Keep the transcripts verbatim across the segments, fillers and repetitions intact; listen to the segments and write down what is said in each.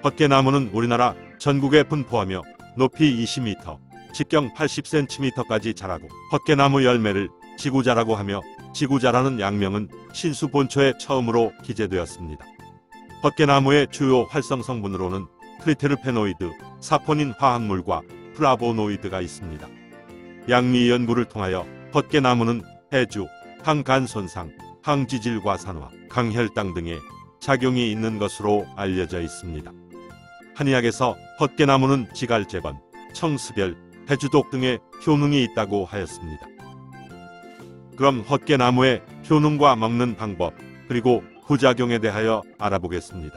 헛개나무는 우리나라 전국에 분포하며 높이 이십 미터, 직경 팔십 센티미터까지 자라고 헛개나무 열매를 지구자라고 하며 지구자라는 약명은 신수본초에 처음으로 기재되었습니다. 헛개나무의 주요 활성 성분으로는 트리테르페노이드, 사포닌 화합물과 플라보노이드가 있습니다. 양미 연구를 통하여 헛개나무는 해주, 항간 손상, 항지질 과산화, 강혈당 등의 작용이 있는 것으로 알려져 있습니다. 한의학에서 헛개나무는 지갈재번, 청수별, 해주독 등의 효능이 있다고 하였습니다. 그럼 헛개나무의 효능과 먹는 방법, 그리고 부작용에 대하여 알아보겠습니다.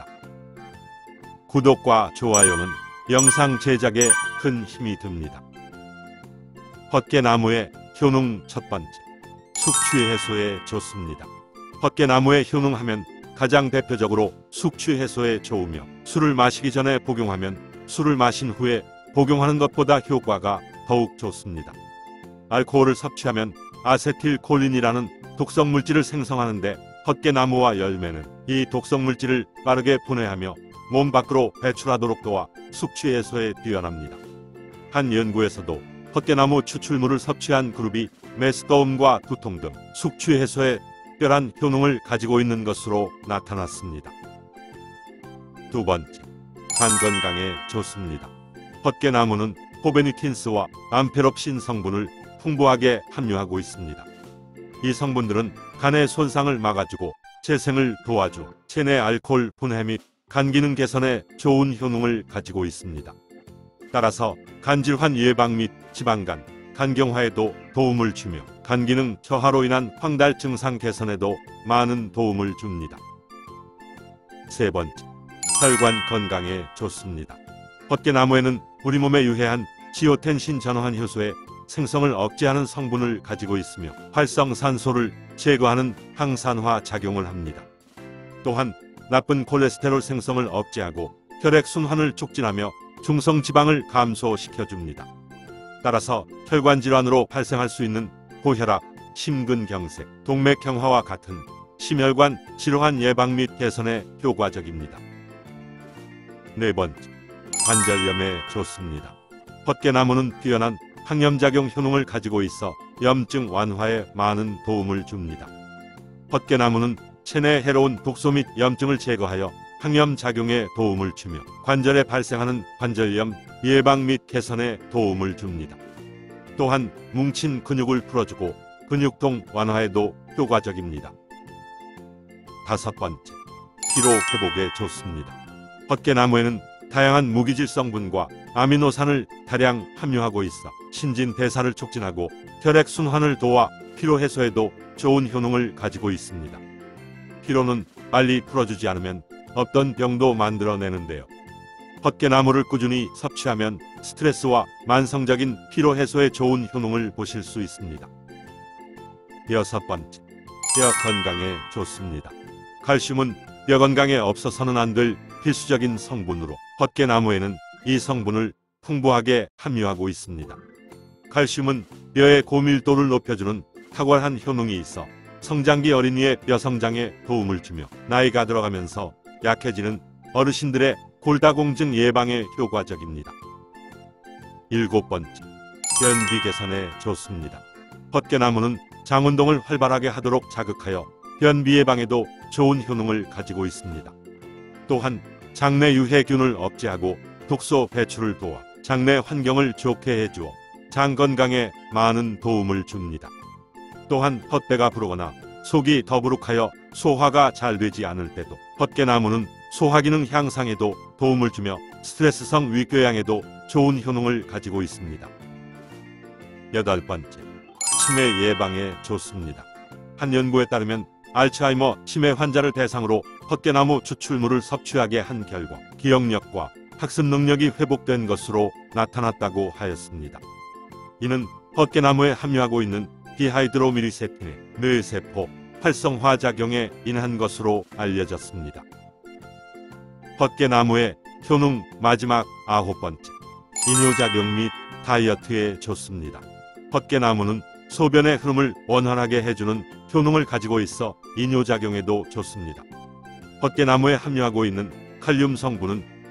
구독과 좋아요는 영상 제작에 큰 힘이 듭니다. 헛개나무의 효능 첫 번째, 숙취 해소에 좋습니다. 헛개나무의 효능 하면 가장 대표적으로 숙취 해소에 좋으며 술을 마시기 전에 복용하면 술을 마신 후에 복용하는 것보다 효과가 더욱 좋습니다. 알코올을 섭취하면 아세틸콜린이라는 독성 물질을 생성하는데 헛개나무와 열매는 이 독성 물질을 빠르게 분해하며 몸 밖으로 배출하도록 도와 숙취 해소에 뛰어납니다. 한 연구에서도 헛개나무 추출물을 섭취한 그룹이 메스꺼움과 두통 등 숙취 해소에 특별한 효능을 가지고 있는 것으로 나타났습니다. 두 번째, 간 건강에 좋습니다. 헛개나무는 포베니틴스와 암페롭신 성분을 풍부하게 함유하고 있습니다. 이 성분들은 간의 손상을 막아주고 재생을 도와줘 체내 알코올 분해 및 간 기능 개선에 좋은 효능을 가지고 있습니다. 따라서 간질환 예방 및 지방간, 간경화에도 도움을 주며 간 기능 저하로 인한 황달 증상 개선에도 많은 도움을 줍니다. 세 번째, 혈관 건강에 좋습니다. 헛개나무에는 우리 몸에 유해한 지오텐신 전환 효소의 생성을 억제하는 성분을 가지고 있으며 활성산소를 제거하는 항산화 작용을 합니다. 또한 나쁜 콜레스테롤 생성을 억제하고 혈액순환을 촉진하며 중성지방을 감소시켜줍니다. 따라서 혈관질환으로 발생할 수 있는 고혈압, 심근경색, 동맥경화와 같은 심혈관 질환 예방 및 개선에 효과적입니다. 네 번째, 관절염에 좋습니다. 헛개나무는 뛰어난 항염작용 효능을 가지고 있어 염증 완화에 많은 도움을 줍니다. 헛개나무는 체내 해로운 독소 및 염증을 제거하여 항염작용에 도움을 주며 관절에 발생하는 관절염 예방 및 개선에 도움을 줍니다. 또한 뭉친 근육을 풀어주고 근육통 완화에도 효과적입니다. 다섯 번째, 피로 회복에 좋습니다. 헛개나무에는 다양한 무기질 성분과 아미노산을 다량 함유하고 있어 신진대사를 촉진하고 혈액순환을 도와 피로 해소에도 좋은 효능을 가지고 있습니다. 피로는 빨리 풀어주지 않으면 없던 병도 만들어내는데요. 헛개나무를 꾸준히 섭취하면 스트레스와 만성적인 피로 해소에 좋은 효능을 보실 수 있습니다. 여섯 번째, 뼈 건강에 좋습니다. 칼슘은 뼈 건강에 없어서는 안 될 필수적인 성분으로 헛개나무에는 이 성분을 풍부하게 함유하고 있습니다. 칼슘은 뼈의 고밀도를 높여주는 탁월한 효능이 있어 성장기 어린이의 뼈 성장에 도움을 주며 나이가 들어가면서 약해지는 어르신들의 골다공증 예방에 효과적입니다. 일곱 번째, 변비 개선에 좋습니다. 헛개나무는 장운동을 활발하게 하도록 자극하여 변비 예방에도 좋은 효능을 가지고 있습니다. 또한 장내 유해균을 억제하고 독소 배출을 도와 장내 환경을 좋게 해주어 장 건강에 많은 도움을 줍니다. 또한 헛배가 부르거나 속이 더부룩하여 소화가 잘 되지 않을 때도 헛개나무는 소화기능 향상에도 도움을 주며 스트레스성 위궤양에도 좋은 효능을 가지고 있습니다. 여덟 번째, 치매 예방에 좋습니다. 한 연구에 따르면 알츠하이머 치매 환자를 대상으로 헛개나무 추출물을 섭취하게 한 결과 기억력과 학습 능력이 회복된 것으로 나타났다고 하였습니다. 이는 헛개나무에 함유하고 있는 디하이드로미리세핀의 뇌세포 활성화 작용에 인한 것으로 알려졌습니다. 헛개나무의 효능 마지막 아홉 번째, 이뇨작용 및 다이어트에 좋습니다. 헛개나무는 소변의 흐름을 원활하게 해주는 효능을 가지고 있어 이뇨작용에도 좋습니다. 헛개나무에 함유하고 있는 칼륨 성분은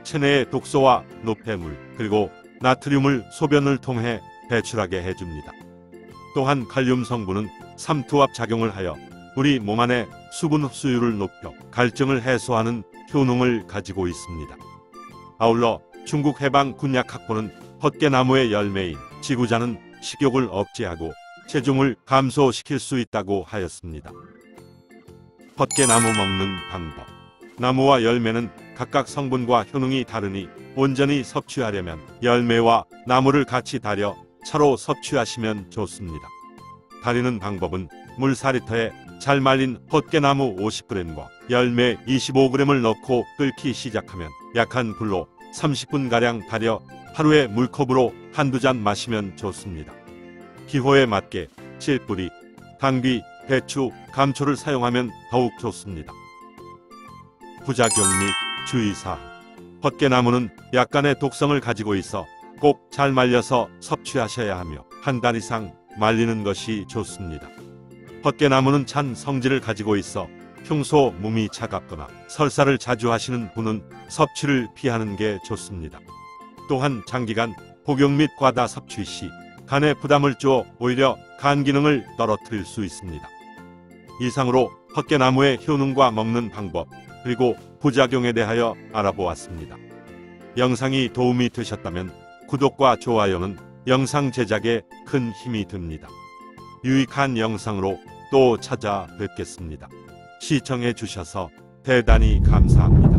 체내의 독소와 노폐물 그리고 나트륨을 소변을 통해 배출하게 해줍니다. 또한 칼륨 성분은 삼투압 작용을 하여 우리 몸 안의 수분 흡수율을 높여 갈증을 해소하는 효능을 가지고 있습니다. 아울러 중국 해방 군약학보는 헛개나무의 열매인 지구자는 식욕을 억제하고 체중을 감소시킬 수 있다고 하였습니다. 헛개나무 먹는 방법. 나무와 열매는 각각 성분과 효능이 다르니 온전히 섭취하려면 열매와 나무를 같이 달여 차로 섭취하시면 좋습니다. 달이는 방법은 물 사 리터에 잘 말린 헛개나무 오십 그램과 열매 이십오 그램을 넣고 끓기 시작하면 약한 불로 삼십 분가량 달여 하루에 물컵으로 한두 잔 마시면 좋습니다. 기호에 맞게 찔뿌리, 당귀, 배추, 감초를 사용하면 더욱 좋습니다. 부작용 및 주의사항. 헛개나무는 약간의 독성을 가지고 있어 꼭 잘 말려서 섭취하셔야 하며 한 달 이상 말리는 것이 좋습니다. 헛개나무는 찬 성질을 가지고 있어 평소 몸이 차갑거나 설사를 자주 하시는 분은 섭취를 피하는 게 좋습니다. 또한 장기간 복용 및 과다 섭취 시 간에 부담을 주어 오히려 간 기능을 떨어뜨릴 수 있습니다. 이상으로 헛개나무의 효능과 먹는 방법 그리고 부작용에 대하여 알아보았습니다. 영상이 도움이 되셨다면 구독과 좋아요는 영상 제작에 큰 힘이 됩니다. 유익한 영상으로 또 찾아뵙겠습니다. 시청해 주셔서 대단히 감사합니다.